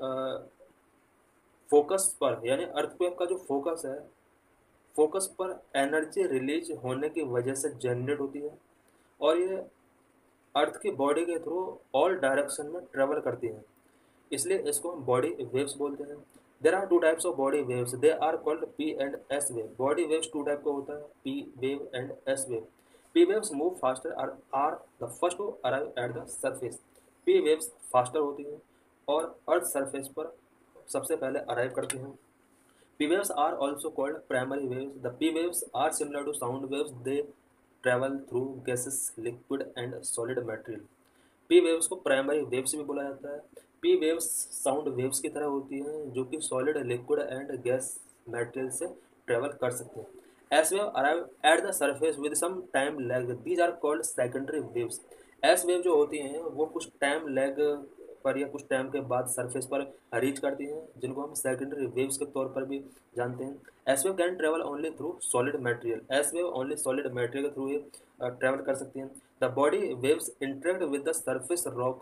फोकस पर, यानी अर्थक्वेक का जो फोकस है, फोकस पर एनर्जी रिलीज होने की वजह से जनरेट होती है, और ये अर्थ की बॉडी के थ्रू ऑल डायरेक्शन में ट्रेवल करती हैं, इसलिए इसको हम बॉडी वेव्स बोलते हैं। There are two types of body waves, they are called P and S wave. Body waves two type का होता है, P wave and S wave. P waves move faster are the first to arrive at the surface. P waves faster होती हैं और अर्थ सरफेस पर सबसे पहले अराइव करती हैं। P waves are also called primary waves. The P waves are similar to sound waves. They travel through gases, liquid and solid material. P waves को प्राइमरी वेव्स भी बोला जाता है। P waves साउंड वेव्स की तरह होती हैं, जो कि solid, liquid and gas material से ट्रेवल कर सकते हैं। S wave arrive at the surface with some time lag. These are called secondary waves. S wave जो होती हैं वो कुछ टाइम लैग पर या कुछ टाइम के बाद सरफेस पर रीच करती हैं, जिनको हम सेकेंडरी वेव्स के तौर पर भी जानते हैं। S wave can travel only through solid material. S wave only solid material के थ्रू ही ट्रेवल कर सकती हैं। The body waves interact with the surface rock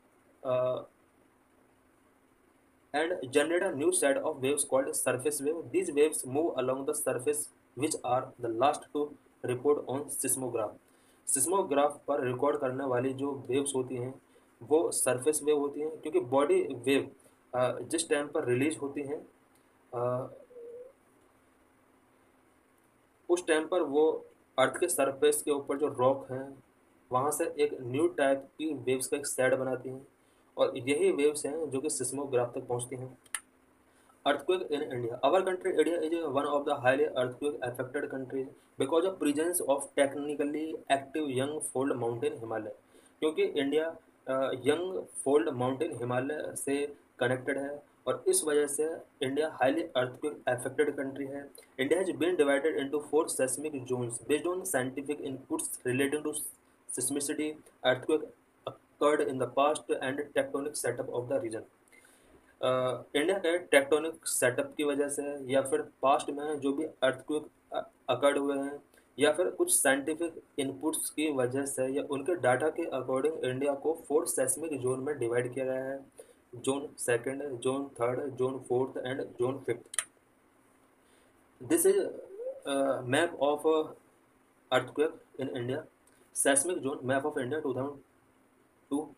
and generate a new set of waves called surface wave. These waves move along the surface, which are the last to report on seismograph. Seismograph पर रिकॉर्ड करने वाली जो वेव्स होती हैं वो सरफेस वेव होती हैं, क्योंकि बॉडी वेव जिस टाइम पर रिलीज होती हैं उस टाइम पर वो अर्थ के सरफेस के ऊपर जो रॉक हैं वहाँ से एक न्यू टाइप की वेव्स का एक सेट बनाती हैं, और यही वेव्स हैं जो कि सिस्मोग्राफ तक पहुँचती हैं। Earthquake in India. Our country, India, is one of the highly earthquake-affected countries because of presence of technically active young fold mountain Himalaya. क्योंकि India young fold mountain Himalaya से कनेक्टेड है, और इस वजह से India highly earthquake affected country है। India has been divided into 4 seismic zones based on scientific inputs relating to seismicity, earthquake occurred in the past, and tectonic setup of the region. India के टेक्टोनिक सेटअप की वजह से, या फिर पास्ट में जो भी अर्थक्वेक अकर्ड हुए हैं, या फिर कुछ साइंटिफिक इनपुट्स की वजह से, या उनके डाटा के अकॉर्डिंग इंडिया को 4 सेस्मिक जोन में डिवाइड किया गया है। Zone second, zone third, zone fourth and zone fifth. This is map of earthquake in India. Seismic zone map of India 2002।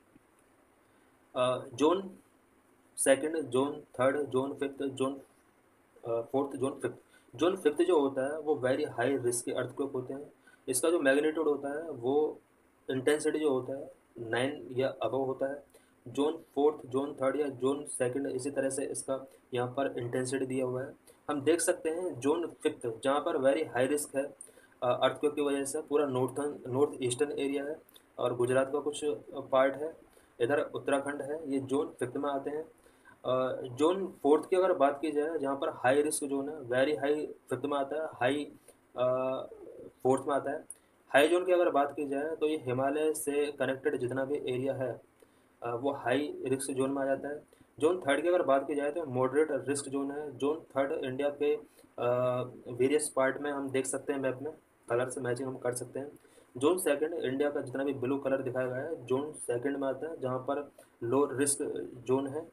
Zone second, zone third, zone fifth, zone fourth, zone fifth. Zone fifth जो होता है वो वेरी हाई रिस्क के अर्थक्वेक होते हैं। इसका जो मैग्नीट्यूड होता है वो इंटेंसिटी जो होता है 9 या अबव होता है। जोन फोर्थ, जोन थर्ड या जोन सेकंड, इसी तरह से इसका यहाँ पर इंटेंसिटी दिया हुआ है। हम देख सकते हैं जोन फिफ्थ जहाँ पर वेरी हाई रिस्क है अर्थक्वेक की वजह से, पूरा नॉर्थ ईस्टर्न एरिया है और गुजरात का कुछ पार्ट है, इधर उत्तराखंड है, ये जोन फिफ्थ में आते हैं। जोन फोर्थ की अगर बात की जाए, जहाँ पर हाई रिस्क जोन है, वेरी हाई फिफ्थ में आता है, हाई फोर्थ में आता है। हाई जोन की अगर बात की जाए तो ये हिमालय से कनेक्टेड जितना भी एरिया है वो हाई रिस्क जोन में आ जाता है। जोन थर्ड की अगर बात की जाए तो मॉडरेट रिस्क जोन है। जोन थर्ड इंडिया के वेरियस पार्ट में हम देख सकते हैं, मैप में कलर से मैचिंग हम कर सकते हैं। जोन सेकंड इंडिया का जितना भी ब्लू कलर दिखाया गया है जोन सेकंड में आता है, जहाँ पर लो रिस्क जोन है।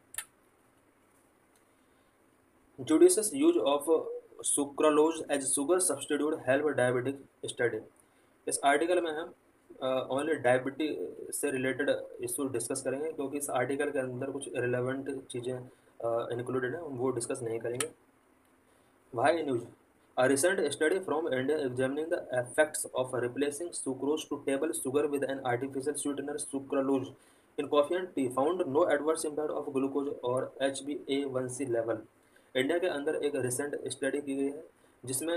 Judicious use of sucralose as sugar substitute help diabetic study. इस आर्टिकल में हम ओनली डायबिटीज से रिलेटेड इशू डिस्कस करेंगे, क्योंकि इस आर्टिकल के अंदर कुछ रिलेवेंट चीज़ें इंक्लूडेड हैं, हम वो डिस्कस नहीं करेंगे। Why news, a recent study from India examining the effects of replacing sucrose to table sugar with an artificial sweetener sucralose in coffee and tea found no adverse impact of glucose or HbA1c level। India के अंदर एक रिसेंट स्टडी की गई है जिसमें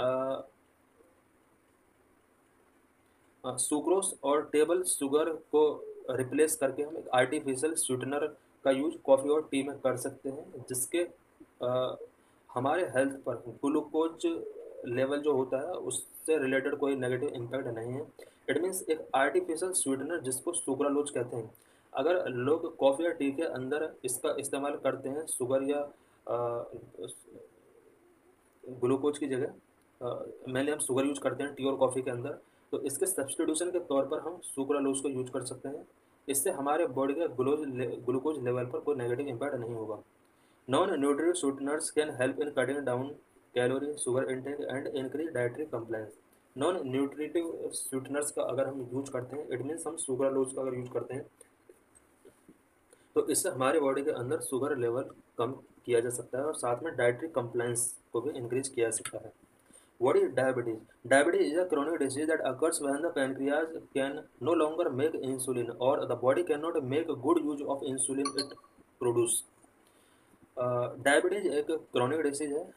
सुक्रोस और टेबल शुगर को रिप्लेस करके हम एक आर्टिफिशियल स्वीटनर का यूज कॉफ़ी और टी में कर सकते हैं, जिसके हमारे हेल्थ पर ग्लूकोज लेवल जो होता है उससे रिलेटेड कोई नेगेटिव इम्पैक्ट नहीं है। इट मीन्स एक आर्टिफिशियल स्वीटनर जिसको सुक्रालोज कहते हैं, अगर लोग कॉफ़ी या टी के अंदर इसका इस्तेमाल करते हैं शुगर या ग्लूकोज की जगह, मेनली हम शुगर यूज करते हैं टी और कॉफ़ी के अंदर, तो इसके सब्सटीट्यूशन के तौर पर हम सुक्रालोज को यूज कर सकते हैं। इससे हमारे बॉडी के ग्लूकोज लेवल पर कोई नेगेटिव इम्पैक्ट नहीं होगा। Non nutritive sweeteners can help in cutting down calorie sugar intake and increase dietary compliance. Non nutritive sweeteners का अगर हम यूज करते हैं, इट मीन्स हम सुक्रालोज का अगर यूज करते हैं, तो इससे हमारे बॉडी के अंदर शुगर लेवल कम किया जा सकता है और साथ में डाइटरी कंप्लायंस को भी इंक्रीज किया जा सकता है। What is diabetes? Diabetes is a chronic disease that occurs when the pancreas can no longer make insulin or the body cannot make good use of insulin it produce। Diabetes एक क्रॉनिक डिसीज है।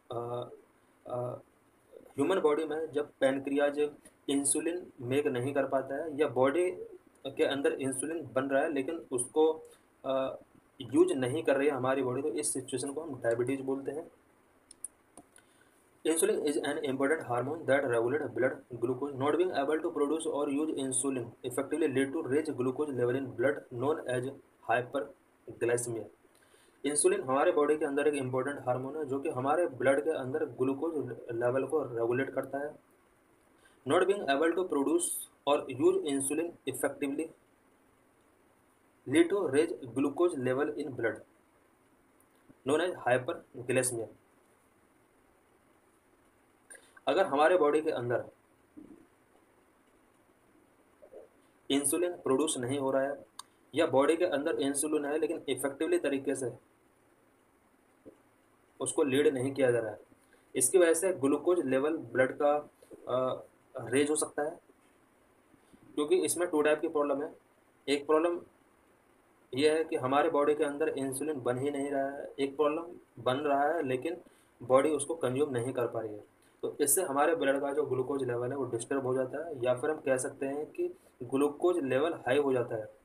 ह्यूमन बॉडी में जब पैनक्रियाज इंसुलिन मेक नहीं कर पाता है या बॉडी के अंदर इंसुलिन बन रहा है लेकिन उसको यूज नहीं कर रही है हमारी बॉडी, तो इस सिचुएशन को हम डायबिटीज बोलते हैं। Insulin is an important hormone that regulates blood glucose. Not being able to produce or use insulin effectively lead to raised glucose level in blood known as hyperglycemia। Insulin हमारे बॉडी के अंदर एक इम्पोर्टेंट हार्मोन है जो कि हमारे ब्लड के अंदर ग्लूकोज लेवल को रेगुलेट करता है। Not being able to produce और use insulin effectively lead to raise glucose level in blood known as hyperglycemia. अगर हमारे बॉडी के अंदर इंसुलिन प्रोड्यूस नहीं हो रहा है या बॉडी के अंदर इंसुलिन है लेकिन इफेक्टिवली तरीके से उसको लीड नहीं किया जा रहा है, इसकी वजह से ग्लूकोज लेवल ब्लड का रेज हो सकता है। क्योंकि इसमें टू टाइप की प्रॉब्लम है। एक प्रॉब्लम यह है कि हमारे बॉडी के अंदर इंसुलिन बन ही नहीं रहा है, एक प्रॉब्लम बन रहा है लेकिन बॉडी उसको कंज्यूम नहीं कर पा रही है, तो इससे हमारे ब्लड का जो ग्लूकोज लेवल है वो डिस्टर्ब हो जाता है, या फिर हम कह सकते हैं कि ग्लूकोज लेवल हाई हो जाता है।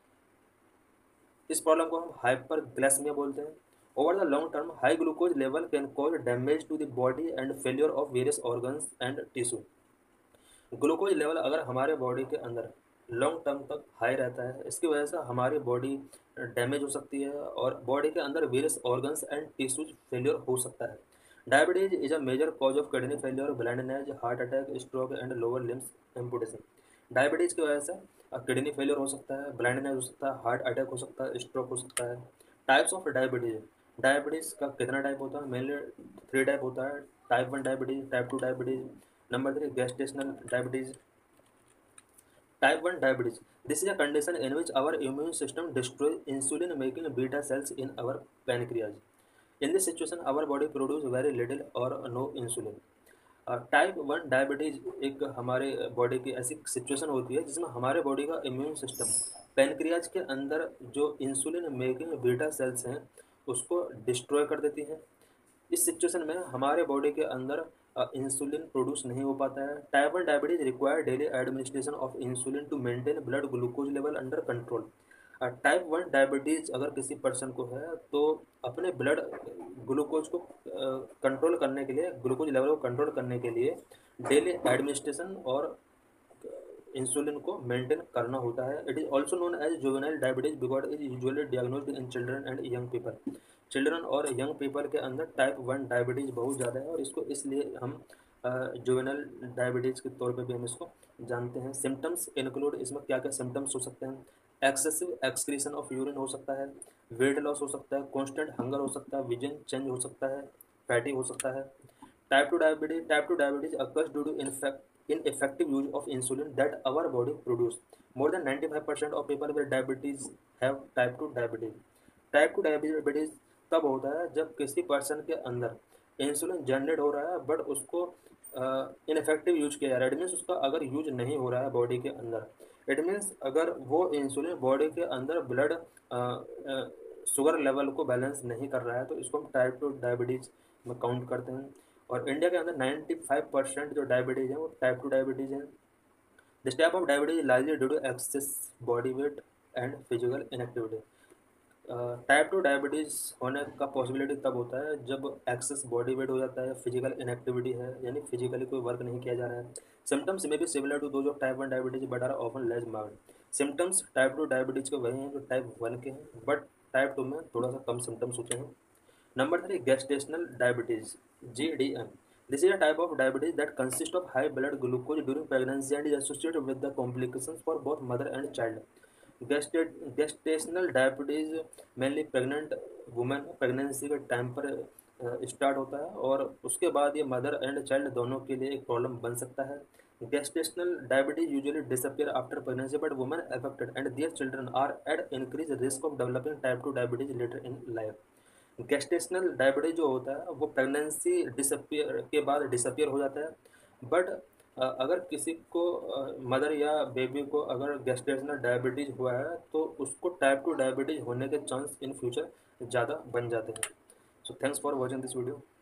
इस प्रॉब्लम को हम हाइपरग्लाइसेमिया बोलते हैं। Over the long term high glucose level can cause damage to the body and failure of various organs and tissue. Glucose level अगर हमारे बॉडी के अंदर लॉन्ग टर्म तक हाई रहता है, इसकी वजह से हमारी बॉडी डैमेज हो सकती है और बॉडी के अंदर various organs and tissues failure हो सकता है। Diabetes is a major cause of kidney failure, blindness, heart attack, stroke and lower limbs amputation. Diabetes की वजह से किडनी फेलियर हो सकता है, ब्लाइंडनेस हो सकता है, हार्ट अटैक हो सकता है, स्ट्रोक हो सकता है। टाइप्स ऑफ डायबिटीज, डायबिटीज का कितना टाइप होता है? मेनली 3 टाइप होता है। Type 1 diabetes, type 2 diabetes, number 3 gestational diabetes। Type 1 diabetes, this is a condition in which our immune system destroys insulin making beta cells in our pancreas। In this situation our body produce very little or no insulin। Type 1 diabetes एक हमारे बॉडी की ऐसी सिचुएशन होती है जिसमें हमारे बॉडी का इम्यून सिस्टम पैनक्रियाज के अंदर जो इंसुलिन मेकिंग बीटा सेल्स हैं उसको डिस्ट्रॉय कर देती हैं। इस सिचुएशन में हमारे बॉडी के अंदर इंसुलिन प्रोड्यूस नहीं हो पाता है। Type 1 diabetes require daily administration of insulin to maintain blood glucose level under control. Type 1 diabetes अगर किसी पर्सन को है तो अपने ब्लड ग्लूकोज को कंट्रोल करने के लिए, ग्लूकोज लेवल को कंट्रोल करने के लिए डेली एडमिनिस्ट्रेशन और इंसुलिन को मेंटेन करना होता है। It is also known as juvenile diabetes because it is usually diagnosed in children and young people. Children और यंग पीपल के अंदर टाइप 1 डायबिटीज़ बहुत ज़्यादा है, और इसको इसलिए हम जुवेनाइल डायबिटीज़ के तौर पे भी हम इसको जानते हैं। सिम्टम्स इंक्लूड, इसमें क्या क्या सिम्टम्स हो सकते हैं? एक्सेसिव एक्सक्रीशन ऑफ यूरिन हो सकता है, वेट लॉस हो सकता है, कॉन्स्टेंट हंगर हो सकता है, विजन चेंज हो सकता है, फैटी हो सकता है। Type 2 diabetes occurs due to ineffective use of insulin that our body produce. More than 95% of people with diabetes have type 2 diabetes. Type 2 diabetes तब होता है जब किसी पर्सन के अंदर इंसुलिन जनरेट हो रहा है बट उसको इनफेक्टिव यूज किया जा रहा है। इट मीन्स उसका अगर यूज नहीं हो रहा है बॉडी के अंदर, इट मीन्स अगर वो इंसुलिन बॉडी के अंदर ब्लड शुगर लेवल को बैलेंस नहीं कर रहा है, तो इसको हम टाइप 2 डायबिटीज में काउंट करते हैं। और इंडिया के अंदर 95% जो डायबिटीज़ है वो टाइप 2 डायबिटीज़ है। This type of diabetes largely due to excess body weight and physical inactivity. Type 2 diabetes होने का पॉसिबिलिटी तब होता है जब एक्सेस बॉडी वेट हो जाता है, फिजिकल इनएक्टिविटी है, यानी फिजिकली कोई वर्क नहीं किया जा रहा है। सिम्टम्स में भी similar to those of type 1 diabetes but are often less marked. Symptoms type 2 diabetes के वही हैं जो टाइप 1 के हैं, बट टाइप 2 में थोड़ा सा कम सिम्टम्स होते हैं। Number 3, gestational diabetes, GDM. This is a type of diabetes that consists of high blood glucose during pregnancy and is associated with the complications for both mother and child. Gestational diabetes mainly pregnant women pregnancy के टाइम पर स्टार्ट होता है, और उसके बाद ये मदर एंड चाइल्ड दोनों के लिए एक प्रॉब्लम बन सकता है। Gestational diabetes usually disappear after pregnancy, but women affected and their children are at increased risk of developing type 2 diabetes later in life. Gestational diabetes जो होता है वो प्रेगनेंसी डिसअपियर के बाद डिसअपियर हो जाता है, बट अगर किसी को मदर या बेबी को अगर गेस्टेशनल डायबिटीज हुआ है तो उसको टाइप 2 डायबिटीज होने के चांस इन फ्यूचर ज़्यादा बन जाते हैं। So thanks for watching this video.